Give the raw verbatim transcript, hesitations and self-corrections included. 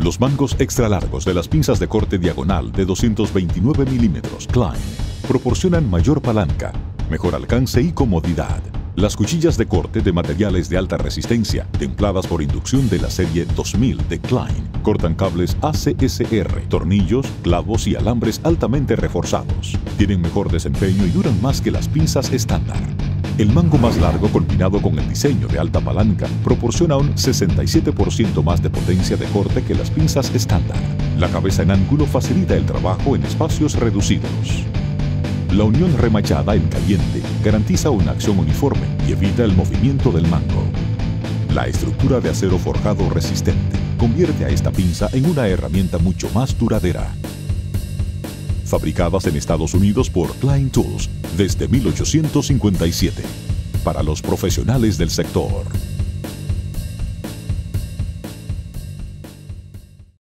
Los mangos extra largos de las pinzas de corte diagonal de doscientos veintinueve milímetros Klein proporcionan mayor palanca, mejor alcance y comodidad. Las cuchillas de corte de materiales de alta resistencia, templadas por inducción de la serie dos mil de Klein, cortan cables A C S R, tornillos, clavos y alambres altamente reforzados. Tienen mejor desempeño y duran más que las pinzas estándar. El mango más largo combinado con el diseño de alta palanca proporciona un sesenta y siete por ciento más de potencia de corte que las pinzas estándar. La cabeza en ángulo facilita el trabajo en espacios reducidos. La unión remachada en caliente garantiza una acción uniforme y evita el movimiento del mango. La estructura de acero forjado resistente convierte a esta pinza en una herramienta mucho más duradera. Fabricadas en Estados Unidos por Klein Tools desde mil ochocientos cincuenta y siete. Para los profesionales del sector.